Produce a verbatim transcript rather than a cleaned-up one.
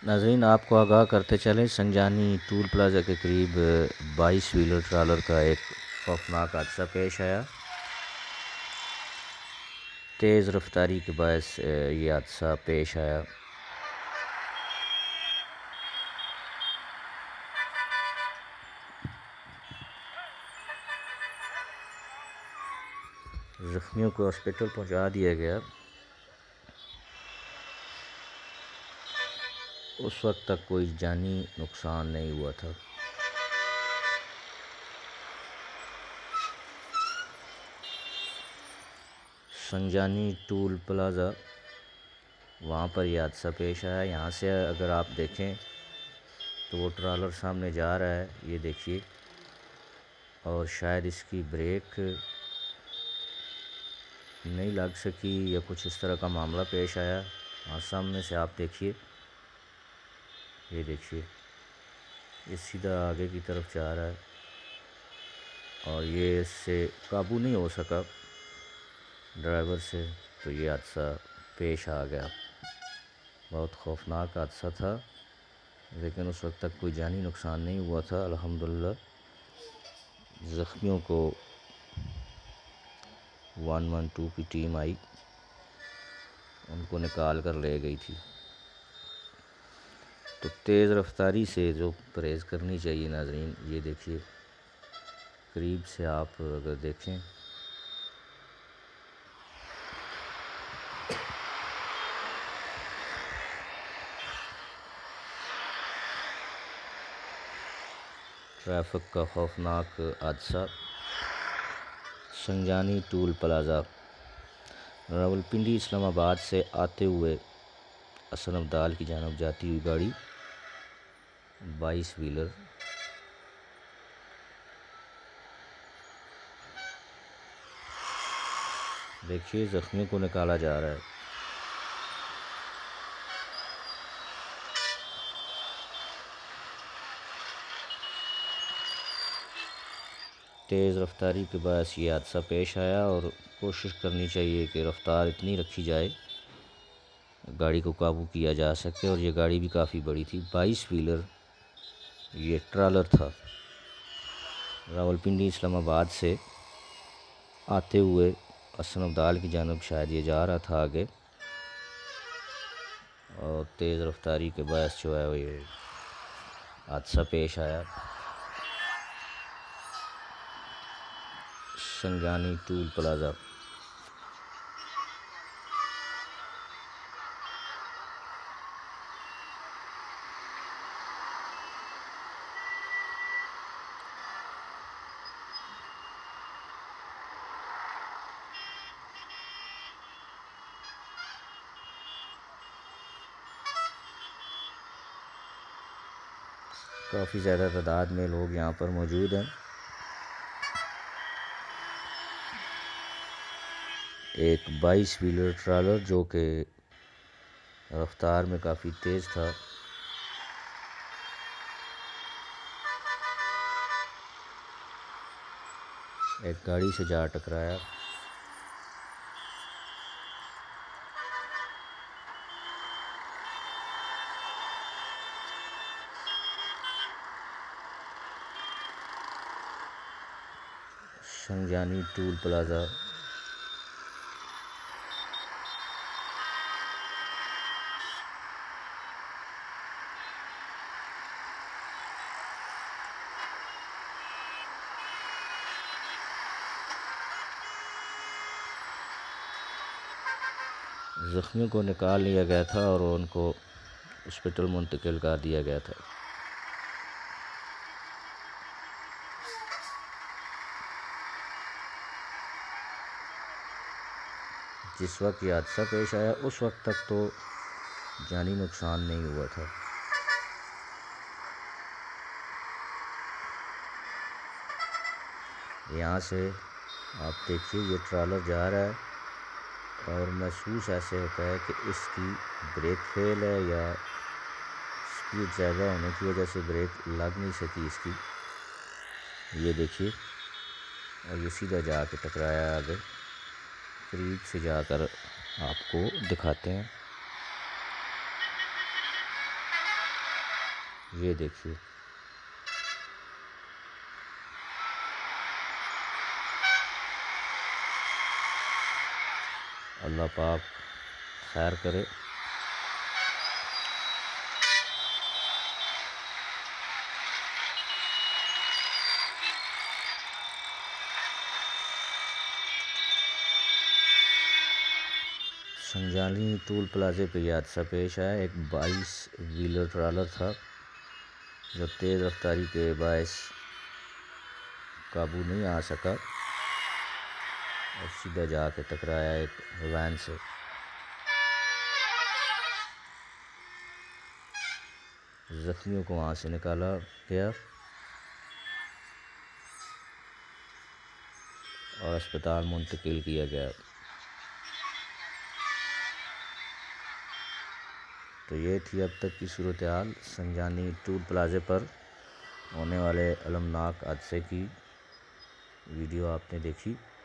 नाज़रीन, आपको आगाह करते चलें, संजानी टूल प्लाज़ा के करीब बाईस व्हीलर ट्रालर का एक खौफनाक हादसा पेश आया। तेज़ रफ्तारी के बायस ये हादसा पेश आया। ज़ख्मियों को हॉस्पिटल पहुंचा दिया गया। उस वक्त तक कोई जानी नुकसान नहीं हुआ था। संजानी टूल प्लाज़ा, वहाँ पर यह हादसा पेश आया। यहाँ से अगर आप देखें तो वो ट्रालर सामने जा रहा है, ये देखिए, और शायद इसकी ब्रेक नहीं लग सकी या कुछ इस तरह का मामला पेश आया। हाँ, सामने से आप देखिए, ये देखिए, ये सीधा आगे की तरफ जा रहा है और ये इससे काबू नहीं हो सका ड्राइवर से, तो ये हादसा पेश आ गया। बहुत खौफनाक हादसा था, लेकिन उस वक्त तक कोई जानी नुकसान नहीं हुआ था अल्हम्दुलिल्लाह। ज़ख्मियों को वन वन टू की टीम आई, उनको निकाल कर ले गई थी। तो तेज़ रफ्तारी से जो परहेज़ करनी चाहिए नाज़रीन, ये देखिए, करीब से आप अगर देखें ट्रैफिक का खौफनाक हादसा। संजानी टूल प्लाज़ा, रावलपिंडी इस्लामाबाद से आते हुए हसन अब्दाल की जानब जाती हुई गाड़ी बाईस व्हीलर, देखिए ज़ख्मियों को निकाला जा रहा है। तेज़ रफ्तारी के बायस ये हादसा पेश आया और कोशिश करनी चाहिए कि रफ्तार इतनी रखी जाए गाड़ी को काबू किया जा सके। और ये गाड़ी भी काफ़ी बड़ी थी, बाईस व्हीलर ये ट्रालर था। रावलपिंडी इस्लामाबाद से आते हुए हसन अब्दाल की जानब शायद ये जा रहा था आगे, और तेज़ रफ्तारी के बायस जो है ये हादसा पेश आया। संजानी टूल प्लाज़ा, काफ़ी ज़्यादा तादाद में लोग यहाँ पर मौजूद हैं। एक बाईस व्हीलर ट्रालर जो कि रफ्तार में काफ़ी तेज़ था, एक गाड़ी से जा टकराया। संजानी टूल प्लाज़ा, ज़ख्मियों को निकाल लिया गया था और उनको हॉस्पिटल मुंतकिल कर दिया गया था। जिस वक्त ये हादसा पेश आया उस वक्त तक तो जानी नुकसान नहीं हुआ था। यहाँ से आप देखिए, ये ट्रालर जा रहा है और महसूस ऐसे होता है कि इसकी ब्रेक फेल है या स्पीड ज़्यादा होने की वजह से ब्रेक लग नहीं सकी इसकी। ये देखिए, और ये सीधा जाके टकराया आगे। करीब से जाकर आपको दिखाते हैं। ये देखिए, अल्लाह पाक खैर करे। संजाली टोल प्लाजे पे यह हादसा पेश आया। एक बाईस व्हीलर ट्रॉलर था जो तेज़ रफ्तारी के बायस काबू नहीं आ सका और सीधा जाके टकराया एक वैन से। जख्मियों को वहाँ से निकाला गया और अस्पताल मुंतकिल किया गया। तो ये थी अब तक की सूरत हाल संजानी टोल प्लाजे पर होने वाले अलमनाक हादसे की। वीडियो आपने देखी।